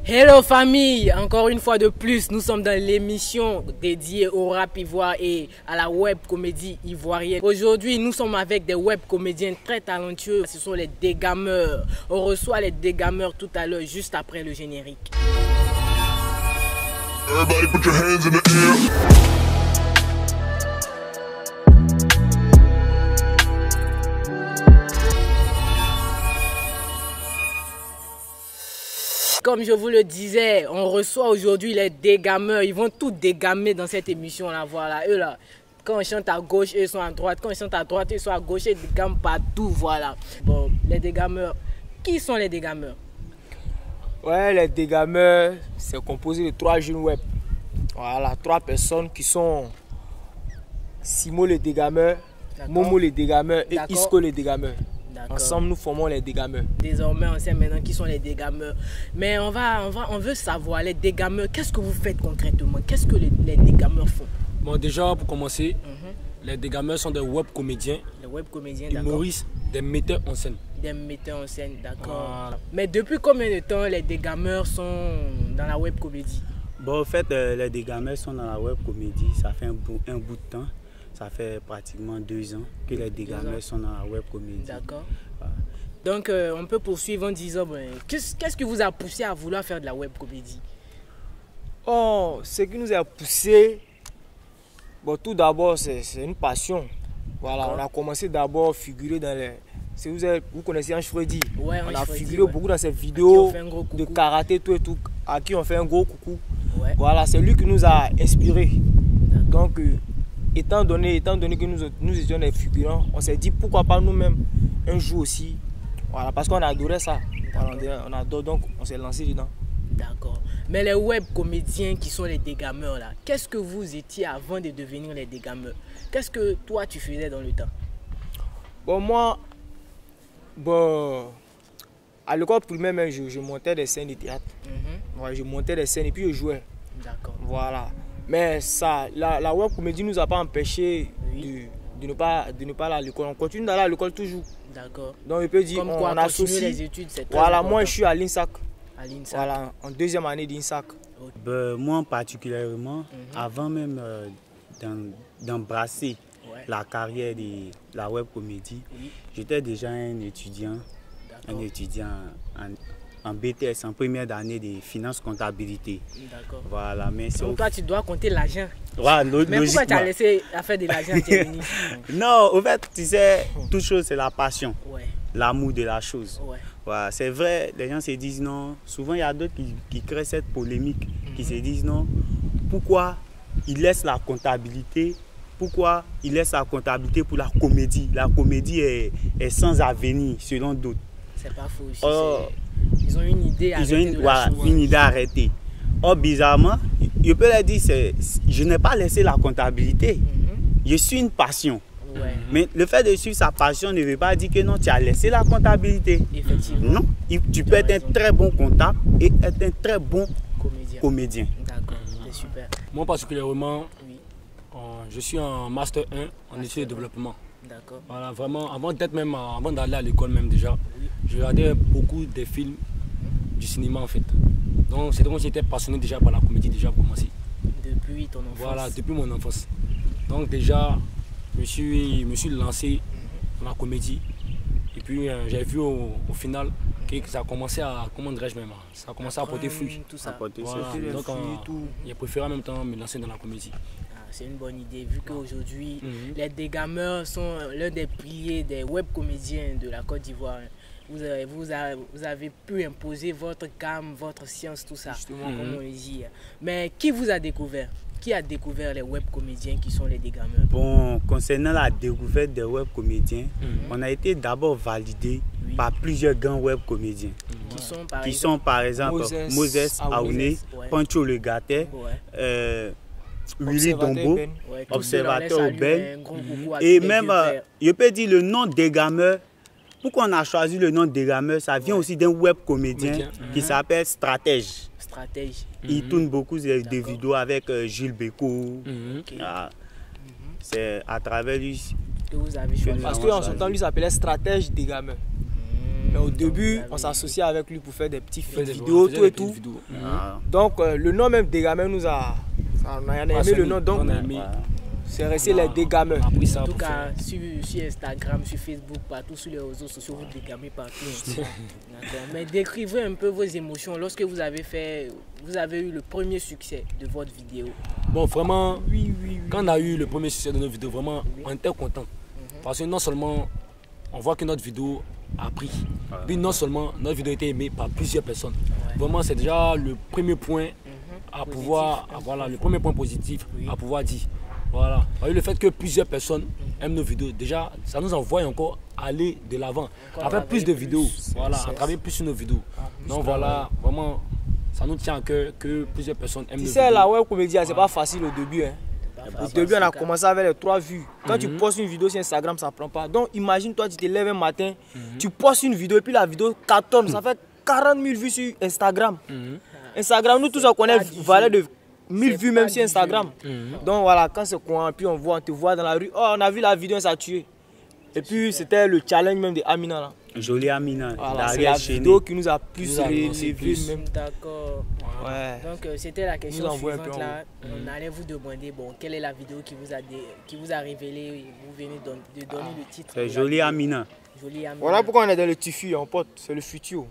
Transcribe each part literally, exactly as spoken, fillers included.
Hello famille, encore une fois de plus, nous sommes dans l'émission dédiée au rap ivoire et à la web comédie ivoirienne. Aujourd'hui, nous sommes avec des web comédiens très talentueux, ce sont les Dégameurs. On reçoit les Dégameurs tout à l'heure, juste après le générique. Everybody put your hands in the air. Comme je vous le disais, on reçoit aujourd'hui les Dégameurs. Ils vont tout dégamer dans cette émission-là. Voilà, eux là, quand on chante à gauche, eux sont à droite. Quand on chante à droite, eux sont à gauche. Ils dégament partout, voilà. Bon, les Dégameurs. Qui sont les Dégameurs? Ouais, les Dégameurs, c'est composé de trois jeunes web. Voilà, trois personnes qui sont Simo le Dégameur, Momo le Dégameur et Isco le Dégameur. Ensemble, nous formons les Dégameurs. Désormais, on sait maintenant qui sont les Dégameurs. Mais on, va, on, va, on veut savoir, les Dégameurs, qu'est-ce que vous faites concrètement? Qu'est-ce que les, les Dégameurs font? Bon, déjà, pour commencer, mm-hmm. les Dégameurs sont des web comédiens, les web comédiens, humoristes, des metteurs en scène. Des metteurs en scène, d'accord. Voilà. Mais depuis combien de temps les Dégameurs sont dans la web comédie? Bon, en fait, euh, les Dégameurs sont dans la web comédie, ça fait un bout, un bout de temps. Ça fait pratiquement deux ans que les Dégameurs sont dans la web comédie. D'accord. Voilà. Donc, euh, on peut poursuivre en disant, ben, qu'est-ce qu'est-ce qui vous a poussé à vouloir faire de la web comédie? Oh, ce qui nous a poussé, bon, tout d'abord, c'est une passion. Voilà, on a commencé d'abord à figurer dans les... Si vous, avez, vous connaissez Ange Freddy, ouais, on a Freddy, figuré ouais. beaucoup dans ces vidéos de karaté, tout et tout, à qui on fait un gros coucou. Ouais. Voilà, c'est lui qui nous a inspiré. Donc, euh, étant donné, étant donné que nous, nous étions des figurants, on s'est dit pourquoi pas nous-mêmes un jour aussi. Voilà, parce qu'on adorait ça. Voilà, on adore, donc on s'est lancé dedans. D'accord. Mais les web comédiens qui sont les Dégameurs là, qu'est-ce que vous étiez avant de devenir les Dégameurs? Qu'est-ce que toi tu faisais dans le temps? Bon, moi, bon, à l'école primaire, je, je montais des scènes de théâtre. Mm-hmm. Ouais, je montais des scènes et puis je jouais. D'accord. Voilà. Mais ça, la, la web comédie nous a pas empêché oui. de, de ne pas de ne pas aller à l'école. On continue d'aller à l'école toujours. D'accord. Donc je peux dire Comme on, quoi, on associe les études, c'est voilà, important. moi je suis à l'INSAC. À l'INSAC. Voilà, en deuxième année d'INSAC. Okay. Ben, moi particulièrement, mm-hmm. avant même euh, d'embrasser ouais. la carrière de la web comédie, oui. j'étais déjà un étudiant, un étudiant en, en B T S, en première année de finance comptabilité. D'accord. Voilà, mais donc toi tu dois compter l'argent. Ouais, lo mais pourquoi tu as laissé à faire de l'argent? Non, au fait, tu sais, toute chose c'est la passion. Ouais. L'amour de la chose. Ouais. Voilà, c'est vrai, les gens se disent non. Souvent, il y a d'autres qui, qui créent cette polémique, mm-hmm. qui se disent non. Pourquoi ils laissent la comptabilité? Pourquoi ils laissent la comptabilité pour la comédie? La comédie est, est sans avenir, selon d'autres. C'est pas faux aussi. Oh, ils ont une idée arrêtée. Ils ont une, de voilà, la chose. une idée arrêtée. Or, bizarrement, je peux leur dire, je n'ai pas laissé la comptabilité. Mm-hmm. Je suis une passion. Ouais. Mais le fait de suivre sa passion ne veut pas dire que non, tu as laissé la comptabilité. Effectivement. Non, tu peux être un très bon comptable et être un très bon comédien. comédien. D'accord, c'est super. Moi particulièrement, oui. euh, je suis en Master un en études de développement. D'accord. Voilà, vraiment, avant d'être même, avant d'aller à l'école même déjà, oui. je regardais beaucoup des films du cinéma en fait. Donc c'est donc j'étais passionné déjà par la comédie déjà pour commencer. Depuis ton enfance. Voilà, depuis mon enfance. Donc déjà, je me suis, me suis lancé dans la comédie. Et puis euh, j'ai vu au, au final que ça a commencé à, comment dirais-je même, ça a commencé à porter fruit. Tout ça. Voilà. Donc euh, j'ai préféré en même temps me lancer dans la comédie. C'est une bonne idée vu qu'aujourd'hui mm-hmm. les Dégameurs sont l'un des piliers des web comédiens de la Côte d'Ivoire. Vous avez, vous, avez, vous avez pu imposer votre gamme, votre science, tout ça, justement, comme mm-hmm. on le dit. Mais qui vous a découvert? Qui a découvert les web comédiens qui sont les Dégameurs? Bon, concernant la découverte des web comédiens, mm-hmm. on a été d'abord validé oui. par plusieurs grands web comédiens. Mm-hmm. Qui sont par qui exemple, sont, par exemple Moses Aouné, ouais. Pancho Le Gatet, ouais. euh, Willy Dombo, ouais, Observateur au Ben. Mm-hmm. Et même, euh, je peux dire le nom Dégameurs. Pourquoi on a choisi le nom Dégameurs? Ça vient ouais. aussi d'un web comédien mm-hmm. qui s'appelle Stratège. Stratège. Il mm-hmm. tourne beaucoup de, de vidéos avec euh, Gilles Bécaud. Mm-hmm. Okay. Ah, mm-hmm. C'est à travers lui que vous avez choisi. Parce qu'en son temps, lui s'appelait Stratège Dégameurs. Mmh. Mais au début, on s'associait avec lui pour faire des petits Faisait des vidéos, vidéos, tout et des tout. vidéos. Ah. Donc euh, le nom même Dégamer nous a... On a aimé Ah, le c'est nom, lui. donc On a aimé. c'est resté On les a- Dégamers. on a pris ça En tout pour cas, faire. sur, sur Instagram, sur Facebook, partout sur les réseaux sociaux, vous dégamez partout. D'accord. Mais décrivez un peu vos émotions lorsque vous avez fait, vous avez eu le premier succès de votre vidéo. Bon, vraiment, Oui, oui, oui. quand on a eu le premier succès de nos vidéos, vraiment, on était content. Parce que non seulement, on voit que notre vidéo a pris, puis non seulement, notre vidéo a été aimée par plusieurs personnes. Vraiment, c'est déjà le premier point à Positif, pouvoir, hein. voilà, le premier point positif Oui. à pouvoir dire. Voilà. Parce que le fait que plusieurs personnes aiment nos vidéos, déjà, ça nous envoie encore aller de l'avant. Encore À faire plus de travailler vidéos, plus. voilà, C'est- à travailler plus sur nos vidéos. Donc voilà, vraiment, ça nous tient à cœur que plusieurs personnes aiment Tu nos sais, vidéos. la web comédie, c'est pas facile au début. Hein. Au début, on a commencé avec les trois vues. Quand tu postes une vidéo sur Instagram, ça prend pas. Donc, imagine, toi, tu te lèves un matin, tu postes une vidéo et puis la vidéo cartonne. Ça fait quarante mille vues sur Instagram. Instagram, nous tous, on connaît pas du valeur de jeu. mille C'est vues pas même sur du Instagram. Donc, voilà, quand c'est courant, puis on voit, on te voit dans la rue. Oh, on a vu la vidéo, ça a tué. Et puis, c'était le challenge même de Amina. Là. Jolie Amina, Voilà, c'est l'arrière la chaîné. vidéo qui nous a plus nous a lancé relevé plus. même. D'accord. Ouais. Donc euh, c'était la question Nous envoie un peu suivante en là. On allait vous demander bon quelle est la vidéo qui vous a dé- qui vous a révélé. Vous venez don- de donner le titre. C'est de la Jolie vidéo. Amina. Jolie Amina. Voilà pourquoi on est dans le Tifu, en pote. C'est le futur.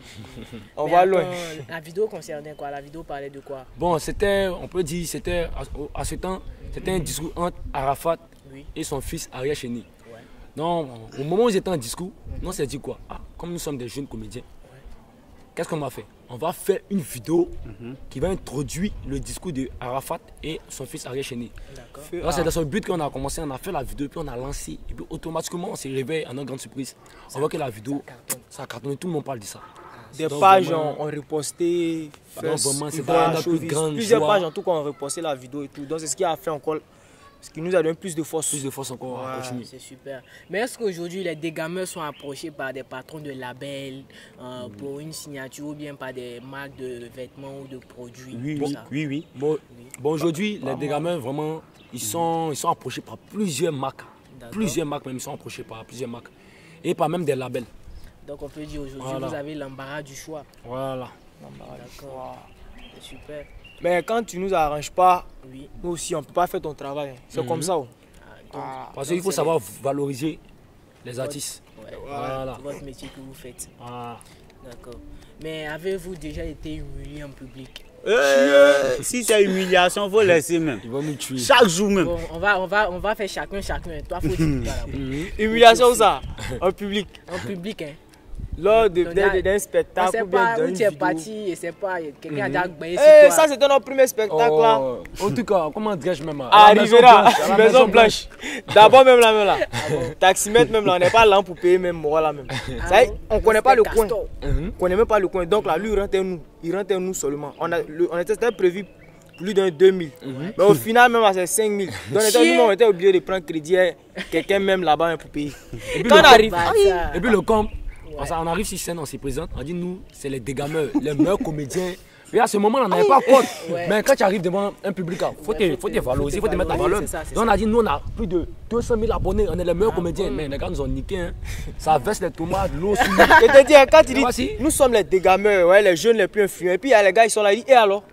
On Mais va loin. attends, la vidéo concernait quoi? La vidéo parlait de quoi? Bon, c'était, on peut dire, c'était à, à ce temps, c'était un discours entre Arafat Oui. et son fils Ariel Chéni. Ouais. Donc, au moment où ils étaient en discours, on s'est dit quoi? Ah, comme nous sommes des jeunes comédiens, qu'est-ce qu'on va faire? On va faire une vidéo qui va introduire le discours de Arafat et son fils Ariel Chéni. D'accord. Feu, Là, c'est ah. dans son but qu'on a commencé, on a fait la vidéo, puis on a lancé. Et puis automatiquement, on s'est réveillé à notre grande surprise. On voit que la vidéo, cartonne. ça a cartonné, tout le monde parle de ça. Des Donc, pages vraiment- ont, ont reposté. Donc, First, vraiment, c'est Ivoire, pas notre plus Chauvis. grande Plusieurs joie. pages en tout cas ont reposté la vidéo et tout. Donc c'est ce qui a fait encore. Ce qui nous a donné plus de force. Plus de force encore à Ouais. continuer. C'est super. Mais est-ce qu'aujourd'hui les dégameurs sont approchés par des patrons de labels euh, pour une signature ou bien par des marques de vêtements ou de produits? Oui, tout oui, ça? oui, oui. Bon, bon aujourd'hui, les dégameurs, vraiment, ils sont, ils sont approchés par plusieurs marques. D'accord. Plusieurs marques même, ils sont approchés par plusieurs marques. Et par même des labels. Donc on peut dire aujourd'hui Voilà. vous avez l'embarras du choix. Voilà. D'accord. C'est super. Mais quand tu nous arranges pas, Oui. nous aussi on peut pas faire ton travail. hein. C'est comme ça. oh. Ah, donc, Parce donc qu'il faut c'est savoir valoriser les artistes. ouais, Voilà. c'est votre métier que vous faites. Voilà. D'accord. Mais avez-vous déjà été humilié en public? Euh, si c'est humiliation, faut laisser même. Ils vont nous tuer. Chaque jour même. Bon, on va, on va, on va faire chacun, chacun. Toi, faut dire toi là-bas. Humiliation ou ça en public. En public, hein. Lors de- Donc, d'un là, d'un On spectacle sait ou bien pas dans où une tu es vidéo. parti et c'est pas quelqu'un a déjà gagné sur Eh, toi. ça c'était notre premier spectacle là. Oh, en tout cas, comment dirais-je même à la Arrivera Maison Blanche, à la Maison Blanche. D'abord même là, même là. Taximètre même là, on n'est pas là pour payer même moi là même. Ah Ça y est, bon? on connaît pas le C'était coin. Castor. Mhm. On connaît même pas le coin. Donc là, lui il rentrait nous, il rentrait nous seulement. On a, le- on était c'était prévu plus d'un deux mille. Mais au final même c'est cinq mille. Donc on était, Chier. nous, on était obligé de prendre crédit à quelqu'un même là-bas hein, pour payer. Et puis Quand le on arrive, Bah, ah, ça. Et puis le camp, on, s'en- on arrive sur scène, on se présente, on dit nous, c'est les dégameurs, les meilleurs comédiens. Et à ce moment, on n'en avait pas compte. Ouais. Mais quand tu arrives devant un public, il faut Ouais, te, faut faut te- te valoriser, il faut te mettre en valoriser, valeur. c'est ça, c'est Donc on ça. a dit, nous, on a plus de deux cent mille abonnés, on est les meilleurs Ah comédiens. bon. Mais les gars nous ont niqué. Hein. Ça verse les tomates, l'eau sur je te dis, hein, quand tu dis, Voici. nous sommes les dégameurs, ouais, les jeunes les plus influents. Et puis il y a les gars, ils sont là, ils disent, et alors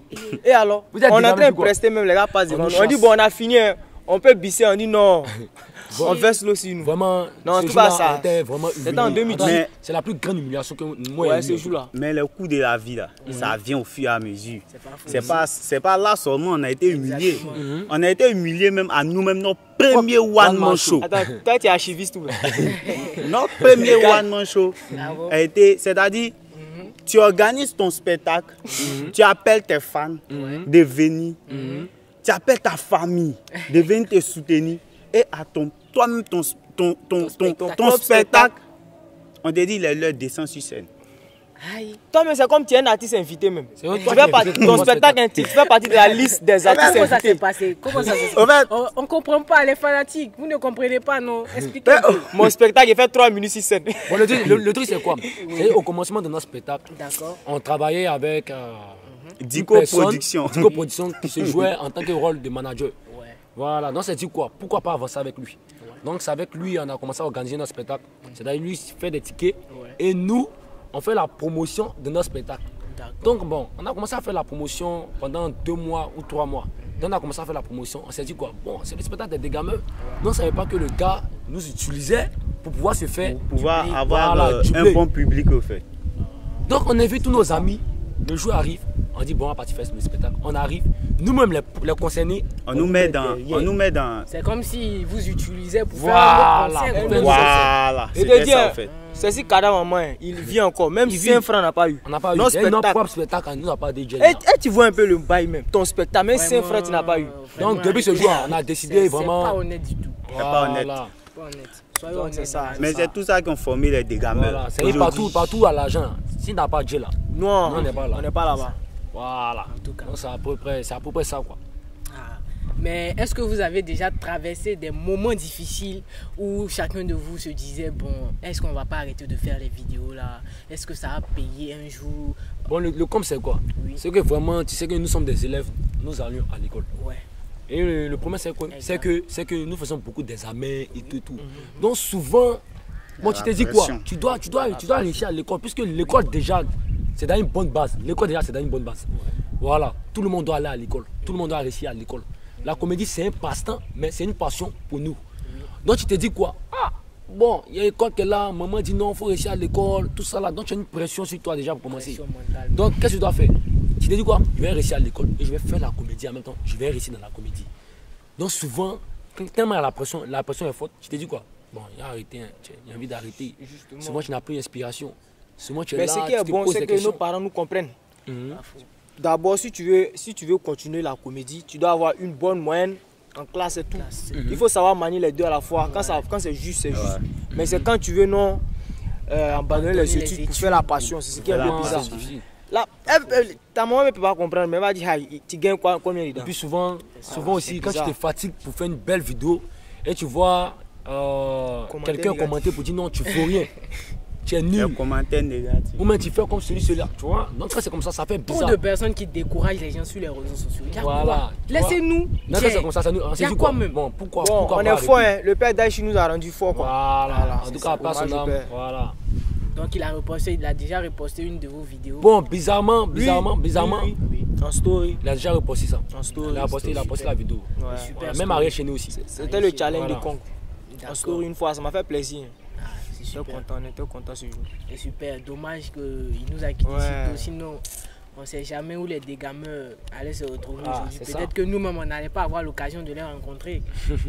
Et alors Vous êtes on est en dégamés train de quoi? prester même, les gars passent devant nous nous. On dit, chasse. bon, on a fini, hein. On peut bisser, on dit non. On verse l'eau sur nous. Vraiment, Non, en ce tout cas, jour-là, ça- on était vraiment c'était en humiliés. deux mille dix. Mais c'est la plus grande humiliation que moi Ouais, j'ai ce eue. jour-là. Mais le coût de la vie, là, ça vient au fur et à mesure. C'est pas faux. C'est pas, c'est pas là seulement on a été humilié. Exactement. On a été humilié même à nous-mêmes, notre premier one-man show. Attends, toi tu es archiviste ou Notre premier one-man show Ah bon? a été, c'est-à-dire, tu organises ton spectacle, tu appelles tes fans de venir, tu appelles ta famille de venir te soutenir et à ton, toi-même ton, ton, ton, ton, spectacle. ton spectacle, on te dit les leurs descend sur scène. Aïe. Toi, mais c'est comme tu es un artiste invité même. C'est vrai, Tu toi fais qui partie, es- ton spectacle intime, tu fais partie de la liste des artistes Comment ça s'est invités. passé? Comment ça s'est Au fait, On ne comprend pas les fanatiques. Vous ne comprenez pas, non? Expliquez. Eh, oh, mon spectacle, il fait trois minutes sur scène. Bon, le truc, le- le truc, c'est quoi? C'est au commencement de notre spectacle, D'accord. on travaillait avec euh, une Dico personne, Production. Dico Production qui se jouait en tant que rôle de manager. Ouais. Voilà, donc c'est dit quoi? Pourquoi pas avancer avec lui? Donc c'est avec lui on a commencé à organiser notre spectacle. C'est-à-dire lui fait des tickets ouais. et nous, on fait la promotion de notre spectacle. Donc bon, on a commencé à faire la promotion pendant deux mois ou trois mois. Donc on a commencé à faire la promotion. On s'est dit quoi? Bon, c'est le spectacle des dégameurs. Donc on ne savait pas que le gars nous utilisait pour pouvoir se faire... Pour pouvoir du avoir voilà, euh, un bon public au fait. Donc on invite tous nos amis. Le jour arrive, on dit bon, on va partir faire le spectacle. On arrive, nous-mêmes les, les concernés, on, on, nous met dans, on nous met dans. C'est comme si vous utilisez pour voilà, faire un concert. Voilà. Et de dire, en fait. C'est si Kada maman, il vit encore, même si un franc n'a pas eu. On n'a pas eu. Notre spectacle. Notre propre spectacle, nous n'a pas de et, et tu vois un peu le bail même, ton spectacle, même si un franc tu n'as pas eu. Donc depuis ce jour, on a décidé vraiment. C'est pas honnête du tout. C'est pas honnête. Pas honnête. Donc, c'est ça. Mais c'est tout ça qui ont formé les dégameurs. Voilà. C'est partout, partout à l'argent. S'il n'a pas Dieu là, non, on n'est pas là. On n'est pas là-bas. Voilà. En tout cas. Donc c'est à peu près, c'est à peu près ça quoi. Ah. Mais est-ce que vous avez déjà traversé des moments difficiles où chacun de vous se disait bon, est-ce qu'on va pas arrêter de faire les vidéos là? Est-ce que ça a payé un jour? Bon, le, le com c'est quoi? Oui. C'est que vraiment, tu sais que nous sommes des élèves, nous allions à l'école. Ouais. Et le, le problème c'est quoi? C'est que, c'est que nous faisons beaucoup d'examens et tout, tout. Mm-hmm. Donc souvent, bon, tu te dis quoi? Tu dois, tu dois, tu dois réussir à l'école puisque l'école déjà, c'est dans une bonne base. L'école déjà, c'est dans une bonne base. Ouais. Voilà, tout le monde doit aller à l'école. Tout le monde doit réussir à l'école. La comédie, c'est un passe-temps, mais c'est une passion pour nous. Oui. Donc tu te dis quoi? Ah, bon, il y a l'école qui est là, maman dit non, il faut réussir à l'école, tout ça là. Donc tu as une pression sur toi déjà pour commencer. Donc qu'est-ce que tu dois faire? Tu te dis quoi? Je vais réussir à l'école et je vais faire la comédie en même temps. Je vais réussir dans la comédie. Donc souvent, tellement la pression, la pression est forte, tu te dis quoi? Bon, il y a arrêté, il y a envie d'arrêter. Souvent tu n'as plus d'inspiration. Souvent tu es mais là, ce qui est bon, c'est que questions. Nos parents nous comprennent. Mm-hmm. D'abord, si tu veux, si tu veux continuer la comédie, tu dois avoir une bonne moyenne en classe et tout. Mm-hmm. Il faut savoir manier les deux à la fois. Ouais. Quand, ça, quand c'est juste, c'est juste. Ouais. Mais mm-hmm. c'est quand tu veux non euh, abandonner les études, les études pour faire la passion. C'est ce qui est un peu bizarre. Là, ta maman ne peut pas comprendre, mais elle va dire tu gagnes quoi, combien dedans? Et puis souvent, souvent ah, aussi, quand bizarre. Tu te fatigues pour faire une belle vidéo et tu vois euh, quelqu'un commenter pour dire non, tu ne fais rien. Tu es nul. Commentaire négatif. Ou même tu fais comme celui, celui-là, tu vois. Donc c'est comme ça, ça fait bizarre. Trop de personnes qui découragent les gens sur les réseaux sociaux. Voilà. Laissez-nous. Non, c'est comme ça, ça nous. On s'est dit quoi même. Bon, pourquoi, bon, pourquoi on est fort, hein. Le père d'Aïchi nous a rendu fort, quoi. Voilà. voilà. En tout cas, pas son âme. Voilà. Donc il a reposté, il a déjà reposté une de vos vidéos. Bon, bizarrement, bizarrement, oui, bizarrement. Oui, oui, oui. En story. Il a déjà reposté ça. En story. Il a posté, il a posté la vidéo. Ouais. Super. Même Ariel chez nous aussi. C'était le challenge de Kong. En story une fois, ça m'a fait plaisir. Super. Content, on était content ce jour. C'est super, dommage qu'il nous a quittés ouais. si tôt, sinon on ne sait jamais où les dégameurs allaient se retrouver ah, aujourd'hui. Peut-être que nous-mêmes on n'allait pas avoir l'occasion de les rencontrer.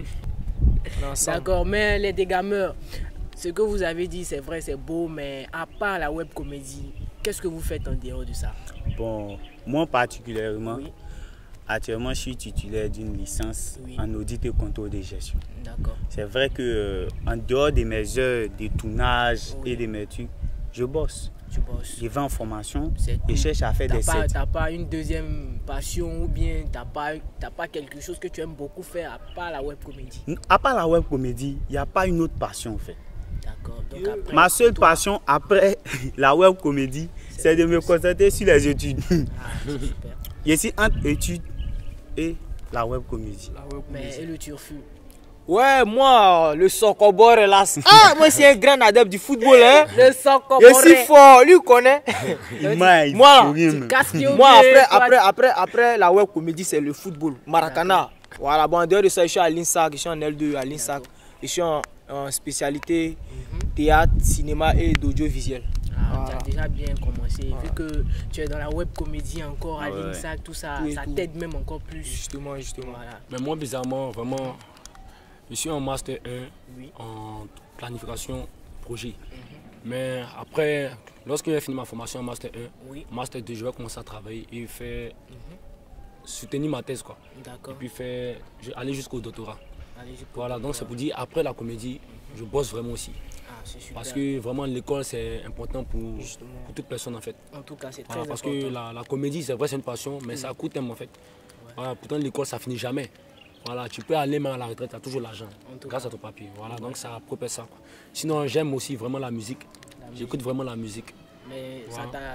D'accord, mais les dégameurs, ce que vous avez dit c'est vrai, c'est beau, mais à part la web comédie, qu'est-ce que vous faites en dehors de ça? Bon, moi particulièrement, oui. Actuellement, je suis titulaire d'une licence oui. en audit et contrôle de gestion. D'accord. C'est vrai que euh, en dehors de mes heures de tournage oui. et de mes trucs, je bosse. Tu bosses. Je vais en formation et je cherche à faire des sets. Tu n'as pas une deuxième passion ou bien tu n'as pas, pas quelque chose que tu aimes beaucoup faire à part la web comédie? À part la web comédie, il n'y a pas une autre passion en fait. D'accord. Donc après, ma seule toi... passion après la web comédie, c'est de me concentrer sur les études. Ah, super. Je suis entre études et la web comédie. La web comédie. Mais et le turfu? Ouais, moi, le Sokobor là. Ah, moi, c'est un grand adepte du football, hein. Le Sokobor. Je suis fort, lui, il connaît. moi, moi, moi après, après, après, après la web comédie, c'est le football. Maracana. Voilà, bon, en dehors de ça, je suis à l'INSAC, je suis en L deux à l'INSAC. Je suis en, en spécialité mm-hmm. théâtre, cinéma et d'audiovisuel. Ah, voilà. Tu as déjà bien commencé. Voilà. Vu que tu es dans la web comédie encore, à ah ouais. l'INSAC, tout ça, tout ça t'aide même encore plus. Justement, justement. Voilà. Mais moi, bizarrement, vraiment, je suis en master un oui. en planification projet. Mm-hmm. Mais après, lorsque j'ai fini ma formation en master un, oui. master deux, je vais commencer à travailler et faire mm-hmm. soutenir ma thèse, quoi. Et puis faire, aller jusqu'au doctorat. Aller jusqu'au voilà, doctorat. Donc c'est pour dire, après la comédie, mm-hmm. je bosse vraiment aussi. Parce que vraiment l'école c'est important pour, pour toute personne en fait. En tout cas c'est très voilà, parce important. Parce que la, la comédie c'est vrai c'est une passion mais mmh. ça coûte tellement en fait. Ouais. Voilà, pourtant l'école ça finit jamais. Voilà, tu peux aller même à la retraite, tu as toujours l'argent grâce cas. à ton papier. Voilà, ouais. donc ça propose ça. Quoi. Sinon j'aime aussi vraiment la musique. J'écoute vraiment la musique. Mais voilà.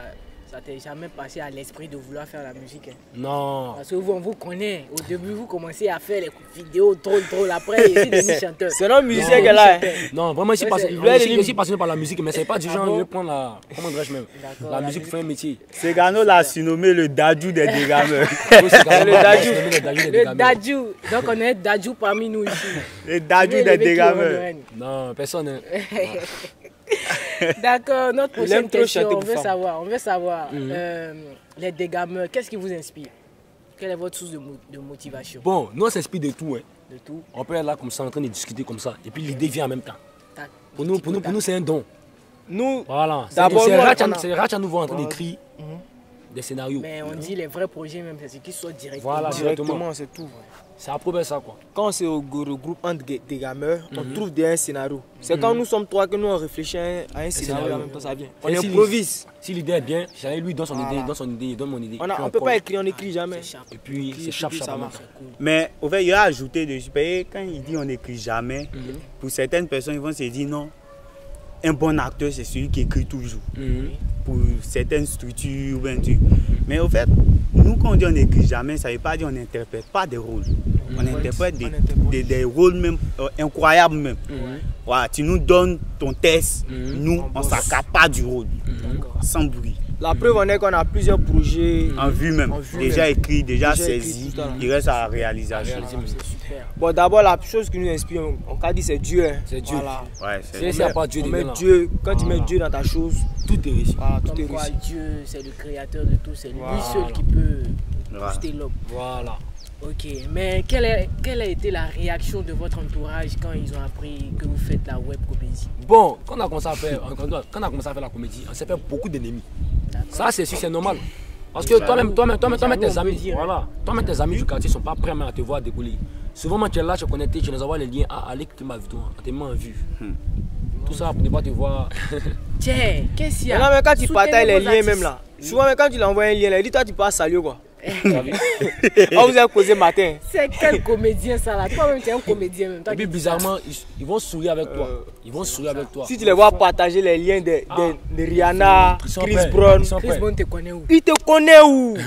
Ça t'est jamais passé à l'esprit de vouloir faire la musique? Hein? Non. Parce que vous, on vous connaît. Au début, vous commencez à faire les vidéos trop, trop. Après, ici, devenu chanteur. C'est un musicien qu'elle a. Non, vraiment, ici, Ouais, parce- c'est- on est aussi- aussi passionné par la musique, mais c'est pas du Ah genre, bon? il veut prendre la. Comment dirais-je même? D'accord, La la musique fait un métier. Segano l'a surnommé le Dadju des dégameurs. Oui, c'est quand même- Le Dadju. le Dadju des Le gamins. Dadju. Donc, on est Dadju parmi nous ici. Le Dadju Lui, des le mec qui dégameurs. rend le Non, personne. hein. D'accord, notre Il aime prochaine trop question, chanter on pour veut femme. savoir, on veut savoir, Mhm. euh, les dégameurs, qu'est-ce qui vous inspire? Quelle est votre source de, mo- de motivation? Bon, nous, on s'inspire de tout. Hein. De tout. On peut être là comme ça, en train de discuter comme ça. Et puis l'idée vient en même temps. Tac, Pour nous, pour nous, pour nous c'est un don. Nous, Voilà. C'est D'abord, c'est nous, Ratch à- on a- c'est Ratch à nous voir en train Voilà. d'écrire des scénarios. Mais on dit les vrais projets même, c'est ce qui soit directement. Voilà. directement, c'est tout. C'est à prouver ça, quoi. Quand c'est au regroupe entre des gamins, on trouve des un scénario. C'est quand nous sommes trois que nous on réfléchit à un, à un scénario et scénario. en même temps ça vient. On Et si- improvise. Si l'idée est bien, chacun lui donne son Voilà. idée, donne son idée, il donne mon idée. On Puis ne peut colle. pas écrire, on n'écrit jamais. C'est sharp. Et puis c'est chap puis chap ça à marche. main. Mais au fait, il a ajouté dessus. Parce que quand il dit on n'écrit jamais, pour certaines personnes, ils vont se dire non, un bon acteur, c'est celui qui écrit toujours. Mhm. Pour certaines structures ou bien tu. Mais au fait, nous, quand on dit on n'écrit jamais, ça ne veut pas dire qu'on n'interprète pas des rôles. On interprète des, On interprète. des, des rôles même euh, incroyables même. Mhm. Voilà, tu nous donnes ton test, Mhm. nous, on ne s'accapare du rôle, D'accord. sans bruit. La preuve en est qu'on a plusieurs projets. En vue même, En vue déjà même. écrit, déjà, Déjà écrit, saisi, tout à l'heure. il reste à la réalisation. réaliser. C'est super. Bon, d'abord, la chose qui nous inspire, on a dit c'est Dieu. hein. C'est Dieu. Voilà. Ouais, C'est c'est s'il n'y a pas Dieu On dedans, met là, Dieu, quand tu mets Voilà. Dieu dans ta chose, tout est réussi. voilà, tout Comme est quoi réussi. Dieu, c'est le créateur de tout, c'est lui Voilà. seul qui peut Voilà. booster l'homme. Voilà. Ok, mais quelle, est- quelle a été la réaction de votre entourage quand ils ont appris que vous faites la web comédie? Bon, quand on a commencé à faire, quand on a commencé à faire la comédie, on s'est fait beaucoup d'ennemis. Ça, c'est sûr, c'est normal. Parce que toi-même, toi-même, toi-même, toi-même, tes on peut amis, dire, voilà, toi-même, tes amis du quartier sont pas prêts à te voir décoller. Souvent, quand tu es là, tu es connecté, tu nous envoies les liens. Ah, allez, clique ma vidéo, on t'a mis en vue. Tout ça pour ne pas te voir. Tiens, qu'est-ce qu'il y a? Maintenant, mais quand tu Soutenez partages les vos liens artistes. même là, souvent même quand tu l'envoies un lien, là, il dit toi tu passes salut quoi. T'as vu? On vous a causé matin. C'est quel comédien ça là? Toi-même, tu es un comédien même. Toi Et puis qui- bizarrement, ils, ils vont sourire avec toi. Euh, Ils vont sourire avec toi. Si tu les vois partager les liens de, de, Ah. de Rihanna, Ils sont Chris prêts. Brown, Ils sont Chris prêts. Brown te connaît où? il te connaît où?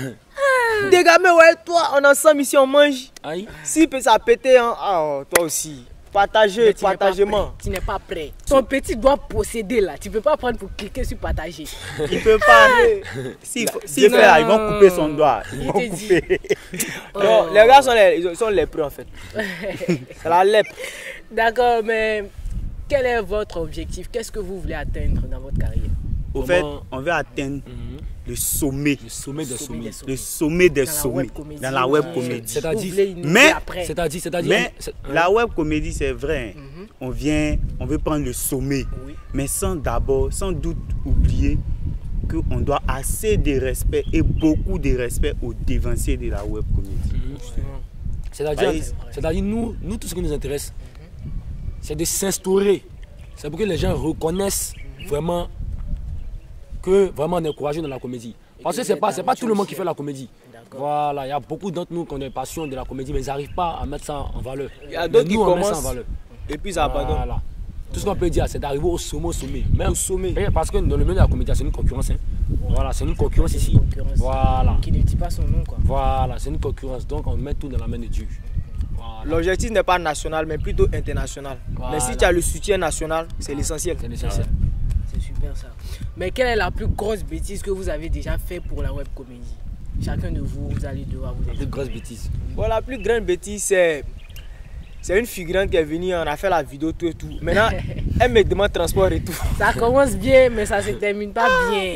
Des gamins, ouais, toi, on est ensemble ici, on mange. Aïe. Si peut- ça a pété, hein, ah, oh, toi aussi. Partagez, Mais tu n'es pas partagement. prêt. Tu n'es pas prêt. Ton petit doit posséder là. Tu ne peux pas prendre pour cliquer sur partager. Il peut pas. S'il faut- s'il Non. fait là, ils vont couper son doigt. Ils Il vont te dit. couper. Non, les gars sont les, ils sont lépreux en fait. C'est la lèpre. D'accord, mais quel est votre objectif? Qu'est-ce que vous voulez atteindre dans votre carrière? Au fait, Comment- on veut atteindre Mhm. le sommet. Le sommet des Sommet sommets. des Le sommet des Dans la sommets. web comédie. Dans la web Euh, comédie. C'est-à-dire- Vous voulez innover Mais- après. C'est-à-dire, c'est-à-dire. Mais c'est- la web comédie, c'est vrai. Mhm. On vient, on veut prendre le sommet. Oui. Mais sans d'abord, sans doute oublier qu'on doit assez de respect et beaucoup de respect aux dévanciers de la web comédie. Mhm. C'est-à-dire, Allez. c'est-à-dire nous, nous, tout ce qui nous intéresse, c'est de s'instaurer. C'est pour que les gens reconnaissent vraiment que vraiment on est courageux dans la comédie. Parce que que c'est vous pas, êtes c'est pas tout le monde qui talentueux fait la comédie. D'accord. Voilà, il y a beaucoup d'entre nous qui ont des passions de la comédie, mais ils n'arrivent pas à mettre ça en valeur. Il y a Mais d'autres qui nous, on met ça en commencent valeur. et puis ça abandonne. Voilà. Tout ce qu'on peut dire, c'est d'arriver au sommet, au sommet. Même Au sommet. Et parce que dans le milieu de la comédie, c'est une concurrence. hein. Voilà, c'est une concurrence C'est ici. une concurrence. Voilà. Qui ne dit pas son nom quoi. Voilà, c'est une concurrence. Donc on met tout dans la main de Dieu. Voilà. L'objectif n'est pas national, mais plutôt international. Voilà. Mais si tu as le soutien national, c'est l'essentiel. C'est l'essentiel. C'est super ça. Mais quelle est la plus grosse bêtise que vous avez déjà fait pour la web comédie? Chacun de vous, vous allez devoir vous Plus expliquer. grosse bêtise. Bon, la plus grande bêtise, c'est. C'est une figurante qui est venue, on a fait la vidéo, tout et tout. Maintenant, elle me demande transport et tout. Ça commence bien, mais ça se termine pas bien.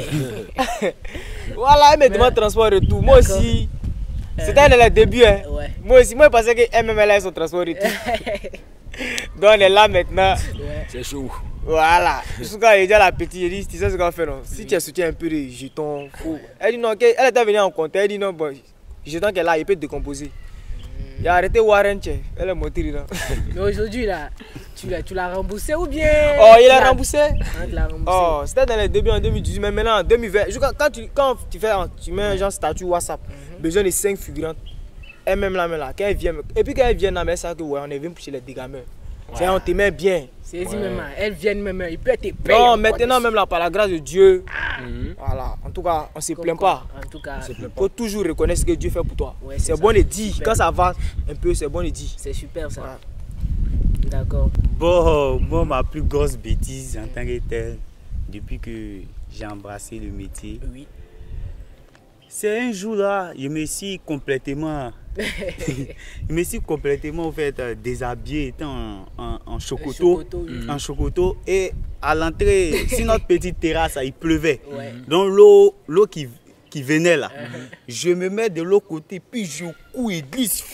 Voilà, elle me demande transport et tout. Moi D'accord. aussi, c'était dans les débuts. Hein. Ouais. Moi aussi, moi je pensais qu'elle même elle a son transport et tout. Donc on est là maintenant. Ouais. C'est chaud. Voilà. Jusqu'à quand il dit à la petite, il dit, tu sais ce qu'on fait non? Si tu as soutenu un peu de jetons, faut. Elle dit non, ok. Elle était venue en compte. Elle dit non, bon, jeton qu'elle a, il peut décomposer. Il a arrêté Warren, tchè. Elle est montée là. Mais aujourd'hui là, tu l'as, tu l'as remboursé ou bien? Oh, il tu a l'as- remboursé. Hein, tu l'as remboursé. Oh, c'était dans les débuts en deux mille dix-huit, mais maintenant en deux mille vingt, jusqu'à- quand tu, quand tu fais, un- tu mets un genre statut WhatsApp, besoin de cinq figurantes, elle même là, même là, quand elle vient, et puis quand elle vient là, mais ça que ouais, on est venu pour chez les dégameurs. Ouais. On t'aimait bien. C'est ouais. Même, elles viennent même, il peut être payé. Non, maintenant même là, par la grâce de Dieu, ah. mm-hmm. voilà. En tout cas, on ne se plaint pas. En tout cas, il faut toujours reconnaître ce que Dieu fait pour toi. Ouais, c'est bon de dire. Quand ça va un peu, c'est bon de dire. C'est super ça. Voilà. D'accord. Bon, moi, ma plus grosse bêtise en tant que tel, depuis que j'ai embrassé le métier, oui. C'est un jour là, je me suis complètement, je me suis complètement en fait, déshabillé, étant en, en, en chocoto, chocoto oui. en chocoto, et à l'entrée, sur notre petite terrasse, il pleuvait. Ouais. Donc l'eau, l'eau qui, qui venait là, uh-huh. je me mets de l'autre côté, puis je cours et glisse,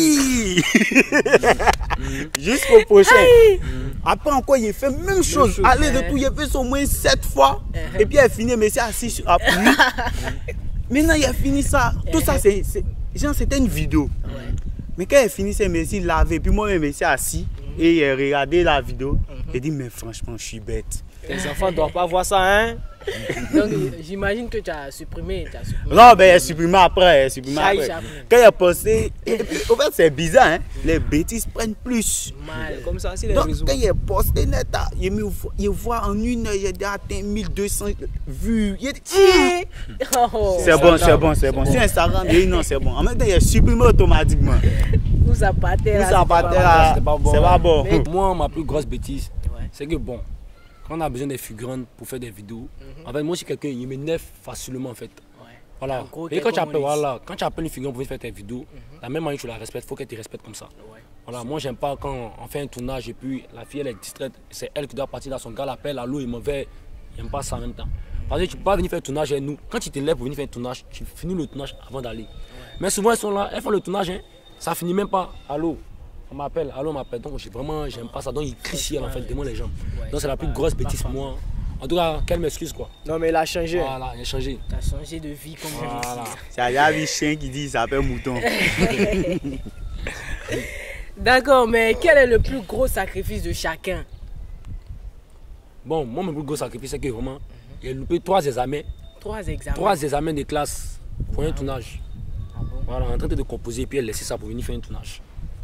jusqu'au prochain. Après encore, il fait même chose, chose aller de tout, il fait ça au moins sept fois, uh-huh. et puis il finit, mais c'est assis sur la pluie. Maintenant, il a fini ça. Tout ça, c'est, genre, c'était une vidéo. Ouais. Mais quand il a fini, c'est Messi lavé. Puis moi, je suis assis mm-hmm. et il a regardé la vidéo. Mm-hmm. Il dit, mais franchement, je suis bête. Les enfants ne doivent pas voir ça, hein? Donc, j'imagine que tu as supprimé. Tu as supprimé. Non, ben, il a supprimé après. Il a supprimé après. Quand il a posté, en fait, c'est bizarre, hein? Les bêtises prennent plus. Mal. Comme ça, c'est les Donc, réseaux. quand il a posté net, il me voit en une heure, il a atteint mille deux cents vues. Il a dit, oh, c'est bon, c'est bon, c'est bon. Si Instagram, il dit non, c'est bon. En même temps, il a supprimé automatiquement. Où ça partait là? Où ça partait là? C'est pas bon. C'est pas bon. Mais moi, ma plus grosse bêtise, ouais. c'est que bon, quand on a besoin des figurants pour faire des vidéos, mm-hmm. en fait, moi, je suis quelqu'un, il m'énerve facilement en fait. Ouais. Voilà. Et quand tu, appelles, voilà, quand tu appelles une figurant pour faire tes vidéos, mm-hmm. la même manière que tu la respectes, il faut qu'elle te respecte comme ça. Ouais. Voilà, moi, j'aime pas quand on fait un tournage et puis la fille, elle est distraite, c'est elle qui doit partir dans son gars, l'appelle à l'eau, il mauvais. J'aime pas ça en même temps. Parce que tu peux pas venir faire un tournage avec nous. Quand tu te lèves pour venir faire un tournage, tu finis le tournage avant d'aller. Ouais. Mais souvent, elles sont là, elles font le tournage, hein, ça finit même pas. Allô, on m'appelle, allô, on m'appelle. Donc, vraiment, j'aime pas ça. Donc, ils crient ciel en fait, devant les gens. Ouais, donc, c'est la plus grosse bêtise pour moi. En tout cas, qu'elle m'excuse quoi. Non, mais il a changé. Voilà, il a changé. Tu as changé de vie comme voilà. C'est un vie chien qui dit, il s'appelle mouton. D'accord, mais quel est le plus gros sacrifice de chacun? Bon, moi, mon plus gros sacrifice, c'est que vraiment, il a loupé trois examens. Trois examens Trois examens de classe pour un tournage. Ah bon? Voilà, en train de composer et puis elle laissait ça pour venir faire un tournage.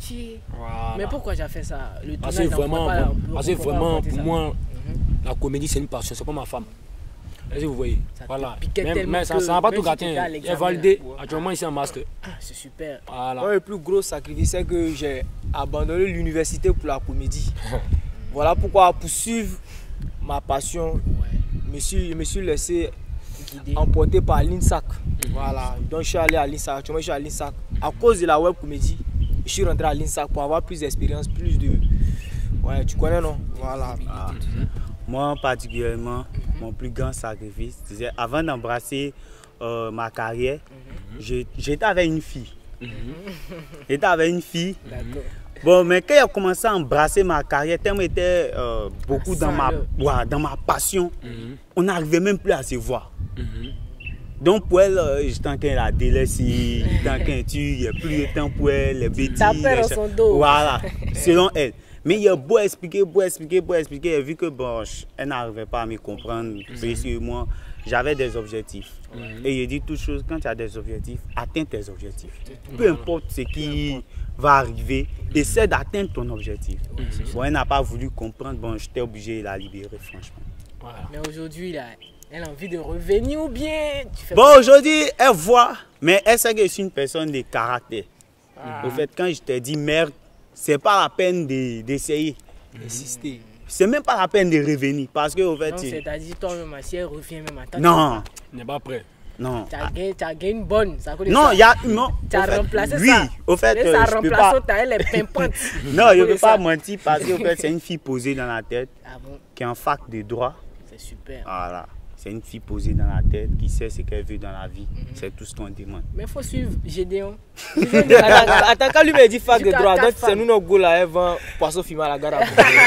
Voilà. Mais pourquoi j'ai fait ça? Le parce que vraiment, pas, bon, parce que vraiment pour moi, mm-hmm. la comédie c'est une passion, c'est pas ma femme. Est-ce que vous voyez? Ça voilà. Mais, mais ça n'a pas tout gâté. Il est validé actuellement ici en master. Ah, c'est super. Voilà. Moi, le plus gros sacrifice, c'est que j'ai abandonné l'université pour la comédie. Voilà pourquoi, pour suivre ma passion, ouais. je, me suis, je me suis laissé guider, emporter par l'INSAC. Mm-hmm. Voilà. Donc je suis allé à l'INSAC. Actuellement, je suis à l'INSAC. À cause de la web comédie, je suis rentré à l'INSAC pour avoir plus d'expérience, plus de. Ouais, tu connais, non? Voilà. Ah. Moi, particulièrement, mm-hmm. mon plus grand sacrifice, c'est avant d'embrasser euh, ma carrière, mm-hmm. j'étais avec une fille. Mm-hmm. J'étais avec une fille. D'accord. Bon, mais quand j'ai commencé à embrasser ma carrière, tellement j'étais euh, beaucoup dans ma, ouais, dans ma passion, mm-hmm. on n'arrivait même plus à se voir. Mm-hmm. Donc pour elle, euh, j'étais en train de la délaisser, j'étais en train de tuer, il n'y a plus de temps pour elle, les bêtises. Taper dans son dos. Voilà, selon elle. Mais il a beau expliquer, beau expliquer, beau expliquer, et vu que bon, elle n'arrivait pas à me comprendre, mm-hmm. parce que moi, j'avais des objectifs. Mm-hmm. Et il dit toute chose, quand tu as des objectifs, atteins tes objectifs. Mm-hmm. Peu importe ce qui va arriver, essaie d'atteindre ton objectif. Mm-hmm. Bon, elle n'a pas voulu comprendre, bon, j'étais obligé de la libérer, franchement. Voilà. Mais aujourd'hui, là, elle a envie de revenir ou bien tu fais... Bon, aujourd'hui, elle voit, mais elle sait que je suis une personne de caractère. Ah. Au fait, quand je te dis merde, c'est pas la peine d'essayer. D'insister. Mm-hmm. C'est même pas la peine de revenir parce que au fait. Non, c'est-à-dire toi-même, si elle revient même à temps. Non. Il n'est pas prêt. Non. Tu as gagné, gagné une bonne. Ça non, il y a. Non. Tu as remplacé oui, ça. Oui, au fait. Ça a remplacé ta elle est pimpante. Non, je ne peux pas mentir parce que fait, c'est une fille posée dans la tête. Ah bon? Qui est en fac de droit. C'est super. Voilà. C'est une fille posée dans la tête qui sait ce qu'elle veut dans la vie. Mm-hmm. C'est tout ce qu'on demande. Mais il faut suivre Gédéon. Attends, quand lui m'a dit fac de droit, c'est nous nos goûts là, elle vend poisson fumé à la gare.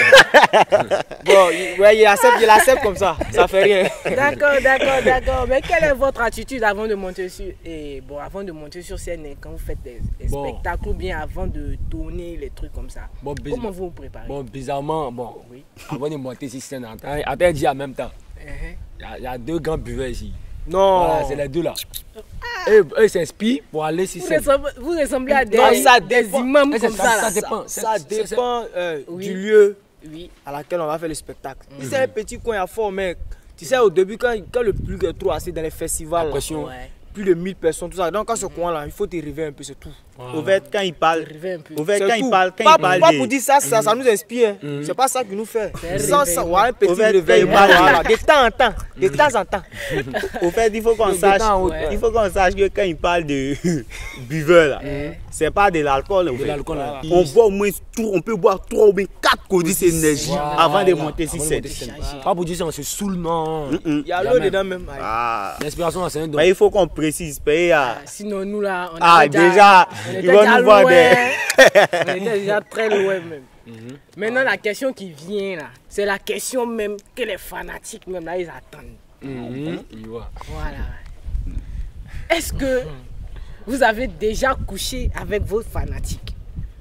Bon, ouais, il accepte, il accepte comme ça, ça fait rien. D'accord, d'accord, d'accord. Mais quelle est votre attitude avant de monter sur, et bon, avant de monter sur scène quand vous faites des, des bon. spectacles ou bien avant de tourner les trucs comme ça? Bon, comment vous vous préparez? Bon, bizarrement, bon, oui. avant de monter sur scène, attends, dit en même temps. Il uh -huh. y, y a deux grands buveurs ici. Non. Voilà, c'est les deux là. eux, eux s'inspirent pour aller sur Vous scène. ressemblez, vous ressemblez à des, Non, ça des dépend. imams Mais comme ça- ça. ça là. dépend. Ça, C'est- ça c'est- dépend euh, Oui. du lieu Oui. à laquelle on va faire le spectacle. Si c'est un petit coin à fort, mais tu sais, au début, quand, quand le public est trop assis dans les festivals, là, Pression. Ouais. plus de mille personnes, tout ça. Donc, quand ce coin-là, il faut te réveiller un peu, c'est tout. Au fait, quand il parle, Arrivez un peu. au fait, C'est quand tout. il parle, quand pas, il parle pas des- pour dire ça, ça, ça nous inspire. hein. Mhm. C'est pas ça qui nous fait. C'est un Sans réveil. ça, voilà, un petit Au fait, réveil. quand il parle- Voilà, de temps en temps. De temps en temps. Au fait, il faut qu'on Le sache, détend, ouais. il faut qu'on sache que quand il parle de buveur là, Eh. c'est pas de l'alcool. au De fait. l'alcool, là. On boit au moins tout, on peut boire trois ou bien quatre codices énergie Voilà. avant de monter Avant sur de scène. monter sur scène. Chargé. Pas pour dire ça, on se saoule, non. Mm-mm. Il y a l'eau Jamais. dedans même. Aïe. Ah. L'inspiration, c'est un don. Mais il faut qu'on précise. payer à- Ah, sinon, nous là, on Ah, était déjà, on ils était vont déjà nous voir loin. des. On était déjà très loin même. Mhm. Maintenant, la question qui vient là, c'est la question même que les fanatiques même là, ils attendent. Mhm. Il voit. Voilà. Est-ce que vous avez déjà couché avec vos fanatiques?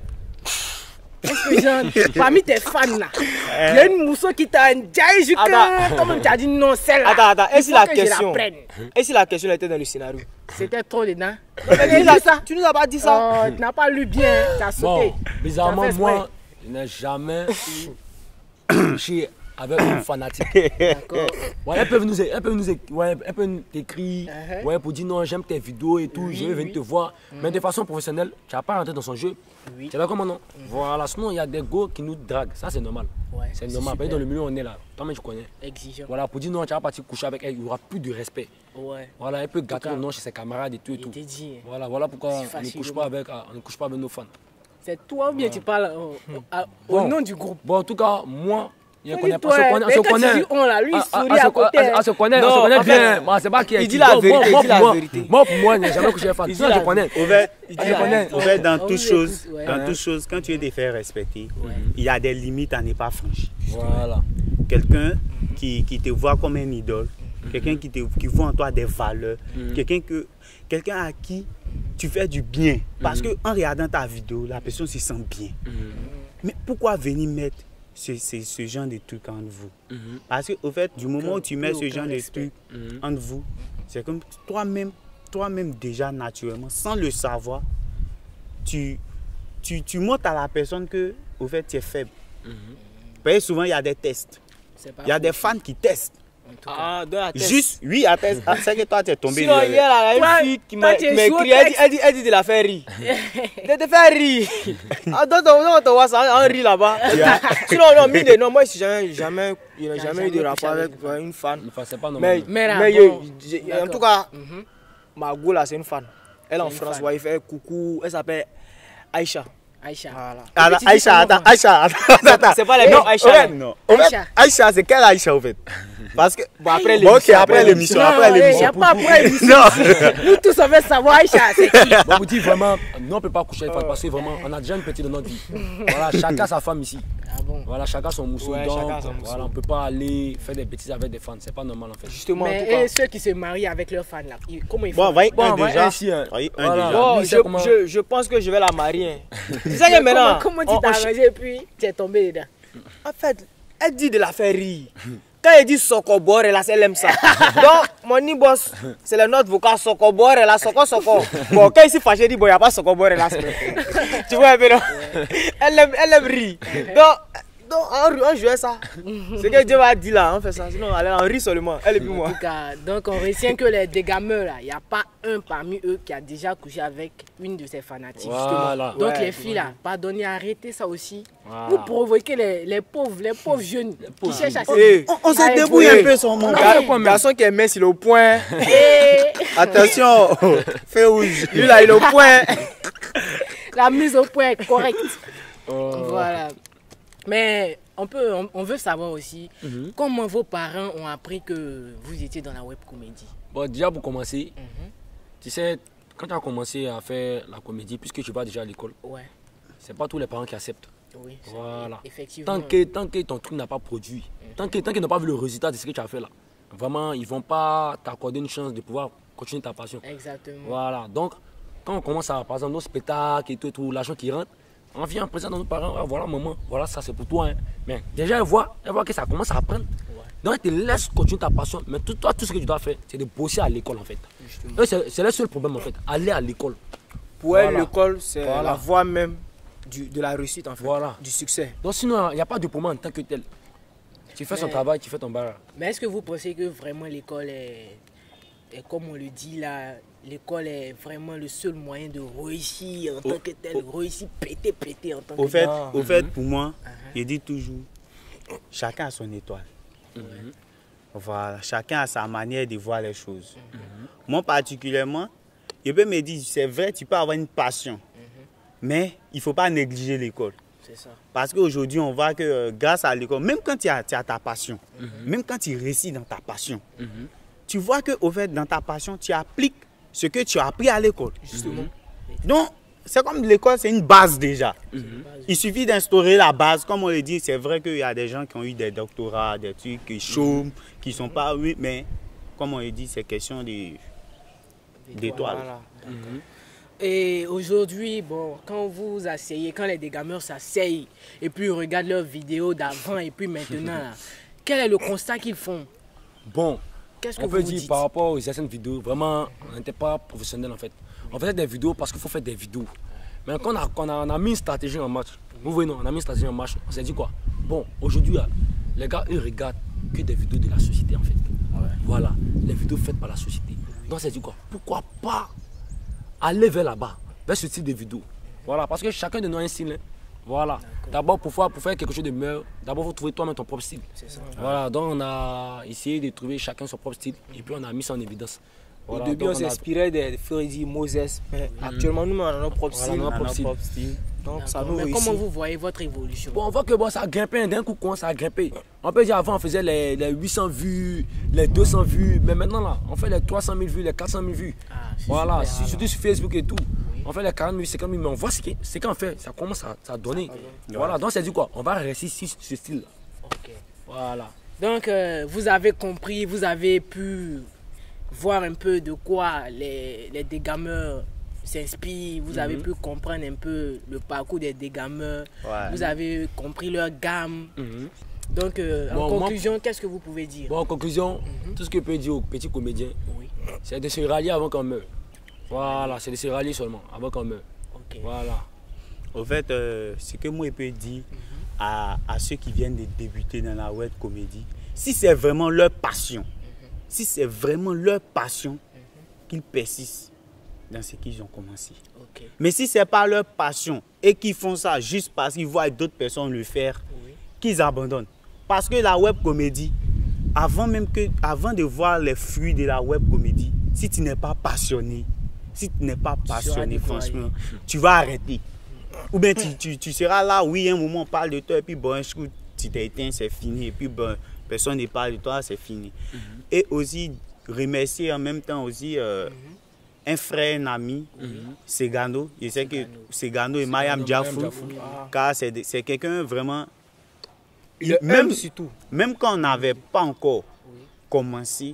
Est-ce que genre, parmi tes fans là, il y a une mousseau qui t'a dit, Attends. comme tu as dit non, celle-là. Attends, attends, il et si faut la que je question prenne. Et si la question était dans le scénario? C'était trop dedans. Mais Tu tu, nous as as, dit ça? tu nous as pas dit ça? Oh, tu n'as pas lu bien, tu as sauté. Bon, bizarrement, Tu as fait moi, je n'ai jamais couché avec un fanatique. D'accord. Ouais, elles peuvent nous, elles peuvent nous, ouais, elles peuvent nous écrire, Uh-huh. ouais, pour dire non, j'aime tes vidéos et tout, Oui, je veux venir oui. te voir. Mais de façon professionnelle, tu n'as pas rentré dans son jeu. Oui. Tu vois comment non? Voilà, sinon il y a des gars qui nous draguent, ça c'est normal. Ouais, C'est c'est normal, parce que super. dans le milieu on est là, toi-même tu connais. Exigeant. Voilà, pour dire non, tu vas partir coucher avec elle, il n'y aura plus de respect. Ouais. Voilà, elle peut gâter cas, le nom chez ses camarades et tout et Il tout. t'a dit. hein. Voilà, voilà pourquoi C'est on ne facilement. couche pas avec, on ne couche pas avec nos fans. C'est toi ou bien tu parles au, au- à- au Bon. nom du groupe? Bon, en tout cas, moi, je Oui, connais toi, pas, on se connaît, on mais se quand tu connaît. dis on là, lui, il Ah, ah, sourit ah, à se- côté. ah, ah, se connaît, on Non, se connaît en bien. fait, Moi, c'est pas qui est il dit qui. la Moi, vérité, moi, il dit la moi, vérité. Moi, pour moi, je n'ai jamais couché avec fan. Il dit Sinon, la je connais. Au fait, Il Ah, dit je la connais. vérité. au fait, dans On toute vous chose, écoute, ouais. dans Hein. toute chose, quand tu veux te faire respecter, il y a des limites à ne pas franchir. Voilà. Quelqu'un qui, qui te voit comme un idole, quelqu'un qui, te, qui voit en toi des valeurs, Mhm. quelqu'un que quelqu'un à qui tu fais du bien. Parce que en regardant ta vidéo, la personne se sent bien. Mhm. Mais pourquoi venir mettre ce, ce, ce genre de trucs entre vous? Mhm. Parce que au fait, du moment où tu mets ce aucun genre de respect. trucs Mhm. entre vous, c'est comme toi-même, toi-même déjà naturellement, sans le savoir, tu, tu, tu montres à la personne que au fait tu es faible. Mhm. Parce que souvent il y a des tests. C'est pas Il y a faux, des fans qui testent. en tout cas. Ah, dans la tête. Juste, oui, à test. Ah, c'est que toi tu es tombé. Sinon, dans- hier, là, il y Toi, a une fille qui toi, m'a tu es qui m'a chaud écrit, elle dit, texte. elle, dit, elle dit de la faire rire. De te faire rire. Ah, dans ton, dans ton WhatsApp, on rit là-bas. Sinon, non, mine, non, moi, j'ai jamais, jamais, il n'y a T'as jamais eu de jamais rapport couché avec avec euh, une fan. Enfin, c'est pas Mais, normal. Mais là, mais bon, je- je- en d'accord. tout cas, Mhm. ma go là, c'est une fan. Elle en C'est une France, fan. ouais, il fait coucou, elle s'appelle Aïcha. Aïcha. Voilà. Ah, Mais tu dis Aïcha, comment, attends, moi Aïcha, attends, attends. C'est pas les Non, mêmes Aïcha, au fait, là. non. Au fait, Aïcha. Aïcha, c'est quelle Aïcha au fait? Parce que. Bon, après Bon, ok, l'émission, après l'émission, Non, après il n'y l'émission. a pas après l'émission. Non. Nous tous, on veut savoir Aïcha, c'est qui? Bon, vous dites vraiment, nous on ne peut pas coucher avec fan parce que vraiment, on a déjà une petite dans notre vie. Voilà, chacun sa femme ici. Ah bon? Voilà, chacun son mousseau. Ouais, donc, chacun son mousseau. voilà, on ne peut pas aller faire des bêtises avec des fans. C'est pas normal en fait. Justement, en tout Mais cas. et ceux qui se marient avec leurs fans là, ils- comment ils font? Bon, voyez Bon, un on va déjà. ainsi, hein. Voyez un Voilà. déjà. Bon, lui, je, c'est comment- je, je pense que je vais la marier. hein. Tu sais que Mais maintenant. Comment, comment on- tu t'es on- arrangé et puis tu es tombé dedans? En fait, elle dit de la faire rire. Quand elle dit sokobore, là, elle aime ça. Donc, mon ni boss, c'est le note vocal sokobore, là, soko soko. Bon, quand il s'est fâché, il dit, bon, il n'y a pas sokobore, là. c'est- Tu vois un peu, non? Elle aime, elle aime rire. Donc, donc on, on jouait ça. Ce que Dieu m'a dit là, on fait ça. Sinon, elle en rit seulement. Elle et puis En moi. tout cas, donc on retient que les dégameurs là, il n'y a pas un parmi eux qui a déjà couché avec une de ses fanatiques. Voilà. Donc Ouais, les filles là, pardonnez, arrêtez ça aussi. Voilà. Vous provoquez les, les pauvres, les pauvres jeunes qui cherchent à se... Eh, On, on se Ah, débrouille oui. un peu sur mon gar- gars. garçon qui est mince, il est au point. Et Attention, fais rouge. Lui là, il est au point. la mise au point est correcte. Oh. Voilà. Mais on, peut, on, on veut savoir aussi Mhm. comment vos parents ont appris que vous étiez dans la web comédie. Bon, déjà pour commencer, Mhm. tu sais, quand tu as commencé à faire la comédie, puisque tu vas déjà à l'école, Ouais, c'est pas tous les parents qui acceptent. oui, c'est- Voilà. effectivement. Tant que, tant que ton truc n'a pas produit, tant que- tant qu'ils n'ont pas vu le résultat de ce que tu as fait là, vraiment, ils ne vont pas t'accorder une chance de pouvoir continuer ta passion. Exactement. Voilà, donc quand on commence à, par exemple, nos spectacles et tout, et tout l'argent qui rentre, on vient présenter à nos parents, ah, voilà maman, voilà ça c'est pour toi. hein. Mais déjà elle voit, elle voit que ça commence à prendre. Donc, ils te laissent continuer ta passion. Mais tout, toi, tout ce que tu dois faire, c'est de bosser à l'école, en fait. C'est le seul problème, en fait. Aller à l'école. Pour elle, Voilà. l'école, c'est Voilà. la voie même du, de la réussite, en fait. Voilà. Du succès. Donc, sinon, il n'y a pas de problème en tant que tel. Tu fais son Mais- travail, tu fais ton barrage. Mais est-ce que vous pensez que vraiment l'école est, est, comme on le dit là, l'école est vraiment le seul moyen de réussir en tant que tel, réussir péter, péter en tant Au que fait, Ah. au fait, pour moi, je dis toujours, chacun a son étoile. Voilà, chacun a sa manière de voir les choses. Moi particulièrement, je peux me dire, c'est vrai, tu peux avoir une passion, mais il ne faut pas négliger l'école. C'est ça. Parce qu'aujourd'hui, on voit que euh, grâce à l'école, même quand tu as, tu as ta passion, même quand tu réussis dans ta passion, tu vois que au fait, dans ta passion, tu appliques ce que tu as appris à l'école. Justement. Donc, c'est comme l'école, c'est une base déjà. Il suffit d'instaurer la base. Comme on le dit, c'est vrai qu'il y a des gens qui ont eu des doctorats, des trucs, qui chôment, qui ne sont pas... Oui, mais comme on le dit, c'est question de- d'étoiles. Voilà. Et aujourd'hui, bon, quand vous vous asseyez, quand les dégameurs s'asseyent et puis ils regardent leurs vidéos d'avant et puis maintenant, là, quel est le constat qu'ils font? Bon, Qu'est-ce que on vous peut vous dire dites? par rapport aux anciennes vidéos, vraiment, on n'était pas professionnels en fait. On faisait des vidéos parce qu'il faut faire des vidéos. Mais quand on a, quand on a, on a mis une stratégie en marche, vous voyez, non, on a mis une stratégie en marche, on s'est dit quoi? Bon, aujourd'hui, là, les gars, eux regardent que des vidéos de la société en fait. Voilà, les vidéos faites par la société. Donc on s'est dit quoi? Pourquoi pas aller vers là-bas, vers ce type de vidéos? Voilà, parce que chacun de nous a un style. Hein. Voilà. D'abord, pour faire, pour faire quelque chose de meilleur, d'abord, il faut trouver toi-même ton propre style. Ça. Voilà, donc on a essayé de trouver chacun son propre style et puis on a mis ça en évidence. Voilà, Au début, donc on a- s'inspirait des Freddy, Moses, mais actuellement, nous, on a notre propre Voilà, style. notre On a propre notre style. propre style. Donc, ça D'accord. nous Mais réussit. comment vous voyez votre évolution? Bon, on voit que bon, ça a grimpé, d'un coup, quand ça a grimpé. On peut dire avant, on faisait les, les huit cents vues, les deux cents vues, mais maintenant, là, on fait les trois cent mille vues, les quatre cent mille vues. Ah, c'est Voilà, super, surtout sur Facebook et tout. On fait les quarante mille, cinquante mille, mais on voit ce qui- ce qu'on fait, ça commence à, à donner. Voilà, donc c'est dit quoi? On va rester sur ce style-là. Ok. Voilà. Donc, euh, vous avez compris, vous avez pu voir un peu de quoi les, les dégameurs s'inspirent, vous avez pu comprendre un peu le parcours des dégameurs, Ouais. vous avez compris leur gamme. Mhm. Donc, euh, Bon, en moi- conclusion, qu'est-ce que vous pouvez dire? Bon, en conclusion, tout ce que je peux dire aux petits comédiens, Oui, c'est de se rallier avant qu'on meure. Voilà, c'est de se rallier seulement avant qu'on meure. ok. Voilà. Au fait, euh, ce que moi je peux dire à, à ceux qui viennent de débuter dans la web comédie, si c'est vraiment leur passion, si c'est vraiment leur passion, qu'ils persistent dans ce qu'ils ont commencé. Ok. Mais si ce n'est pas leur passion et qu'ils font ça juste parce qu'ils voient d'autres personnes le faire, Oui. qu'ils abandonnent. Parce que la web comédie, avant même que, avant de voir les fruits de la web comédie, si tu n'es pas passionné, si tu n'es pas passionné, découragé. franchement, tu vas arrêter. Ou bien tu, tu, tu seras là, oui, un moment on parle de toi, et puis bon, un coup, tu t'es éteint, c'est fini, et puis bon, personne ne parle de toi, c'est fini. Et aussi, remercier en même temps aussi euh, un frère, un ami, Segano. Je sais que Segano et Mayam Diafou, Diafou. car c'est des- c'est quelqu'un vraiment. Il est même, humble surtout. même quand on n'avait pas encore commencé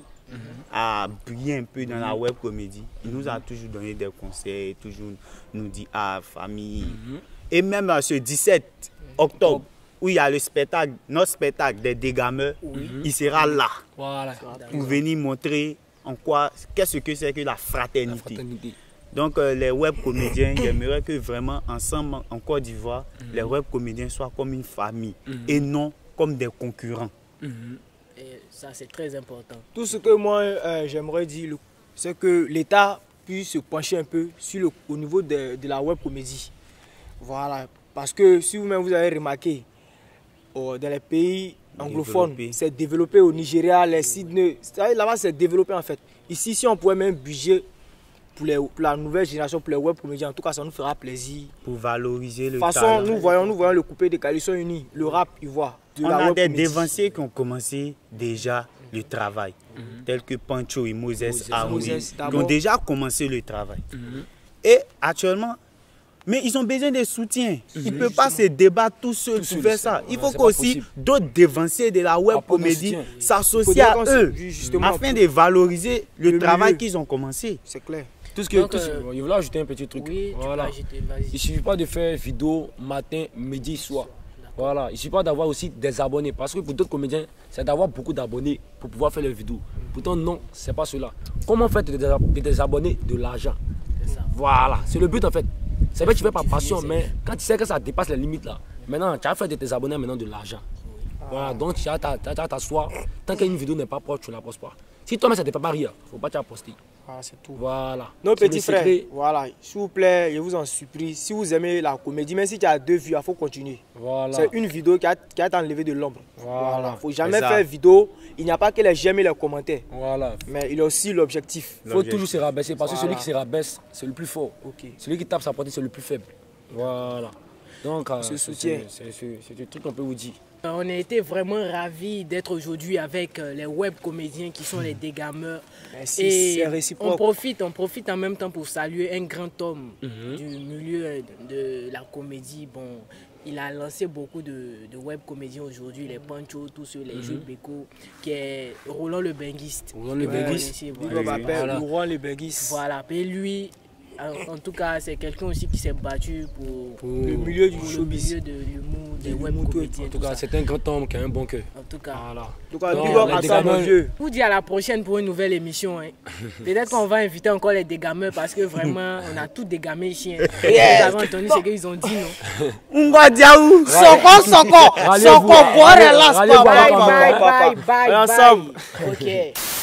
à briller un peu dans la web comédie, il nous a toujours donné des conseils, toujours nous dit ah famille. Et même à ce dix-sept octobre, où il y a le spectacle, notre spectacle des dégameurs, il sera là Voilà. pour venir montrer en quoi, qu'est-ce que c'est que la La fraternité. fraternité. Donc euh, les web comédiens, j'aimerais que vraiment ensemble en Côte d'Ivoire, les web comédiens soient comme une famille et non comme des concurrents. Mhm. Et ça, c'est très important. Tout ce que moi, euh, j'aimerais dire, le- c'est que l'État puisse se pencher un peu sur le, au niveau de, de la web comédie. Voilà. Parce que si vous-même vous avez remarqué, oh, dans les pays anglophones, Développé. c'est développé au Nigeria, les Sydney. Là-bas, c'est développé en fait. Ici, si on pouvait même budget pour, les, pour la nouvelle génération, pour les web comédiens, en tout cas, ça nous fera plaisir. Pour valoriser De le toute façon, talent. nous voyons, nous voyons le coupé des coalitions unies, le rap ivoire. de On la a web des comédie. dévanciers qui ont commencé déjà le travail, tels que Pancho et Moses Aouri, Moses, qui ont d'abord. déjà commencé le travail. Et actuellement, mais ils ont besoin de soutien. Ils ne peuvent pas se débattre tout seuls pour seul, faire c'est- ça. Il ouais, faut c'est pas qu'aussi possible. d'autres dévanciers de la web Apporter un comédie soutien. s'associent à Faudrait eux qu'on se- justement, afin de valoriser le, le travail milieu. qu'ils ont commencé. C'est clair. Tout ce que, Donc, tout ce- euh, je voulais ajouter un petit truc. Oui, tu Voilà. peux ajouter, vas-y. Il ne suffit pas de faire vidéo matin, midi, soir. Voilà, il ne suffit pas d'avoir aussi des abonnés. Parce que pour d'autres comédiens, c'est d'avoir beaucoup d'abonnés pour pouvoir faire les vidéos. Pourtant, non, c'est pas cela. Comment faire de des abonnés de l'argent? Voilà, c'est le but en fait. C'est vrai que tu fais par passion, mais quand tu sais que ça dépasse les limites là, maintenant tu as fait de tes abonnés maintenant de l'argent. Voilà, donc tu as t'asseoir. Tant qu'une vidéo n'est pas propre, tu ne la postes pas. Si toi-même ça ne te fait pas rire, il ne faut pas te la poster. Ah, c'est tout. Voilà. Nos petits frères, voilà, s'il vous plaît, je vous en supplie, si vous aimez la comédie, même si tu as deux vues, il faut continuer. Voilà. C'est une vidéo qui a, qui a enlevé de l'ombre. Voilà. Il ne faut jamais faire vidéo. Il n'y a pas que les j'aime et les commentaires. Voilà. Mais il y a aussi l'objectif. Il faut toujours se rabaisser parce que voilà. Celui qui se rabaisse, c'est le plus fort. Okay. Celui qui tape sa portée, c'est le plus faible. Voilà. Donc, euh, c'est ce truc qu'on peut vous dire. On a été vraiment ravis d'être aujourd'hui avec les web comédiens qui sont les Dégameurs. Et réciproque. On profite, on profite en même temps pour saluer un grand homme mm-hmm. du milieu de la comédie. Bon, il a lancé beaucoup de, de web comédiens aujourd'hui, les Pancho, tous ceux, les mm-hmm. jeux Beko, qui est Roland le Benguiste. Roland le Benguiste. Voilà. Oui, voilà. Roland le Benguiste. Voilà, et lui. En tout cas, c'est quelqu'un aussi qui s'est battu pour, pour le milieu du showbiz, le milieu de l'humour, des web comédiens. En tout cas, c'est un grand homme qui a un bon cœur. En tout cas, voilà. En tout cas, donc, à ça, mon Dieu. Je vous dis à la prochaine pour une nouvelle émission. Hein. Peut-être qu'on va inviter encore les dégameurs parce que vraiment, on a tous dégamé ici. Hein. Yes. Vous avez entendu ce qu'ils ont dit, non? On va dire où? Soko, Soko, Soko, boire là, bye, bye, bye, bye, bye. Ensemble. Ok.